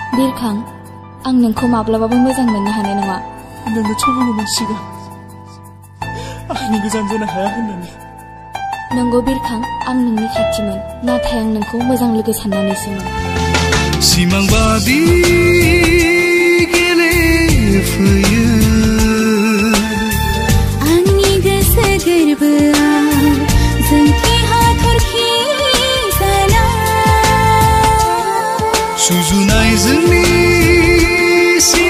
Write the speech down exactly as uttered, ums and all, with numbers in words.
बिरखां आं नोंखौ माब्लाबाबो मोजां मोननो हानाय नङा नोंनो थुबुंगौमोन सिगां आंनि गोजान जानो हाया होननानै नंगौ बिरखां आं नोंनि खाथिमोन नाथाय आं नोंखौ मोजां लोगो साननानैसोमोन सिमां बादि गेलेफैयो आंनि गोसो गोरबोआव जोंखि हाथरखि जाना सुजुनाय जोंनि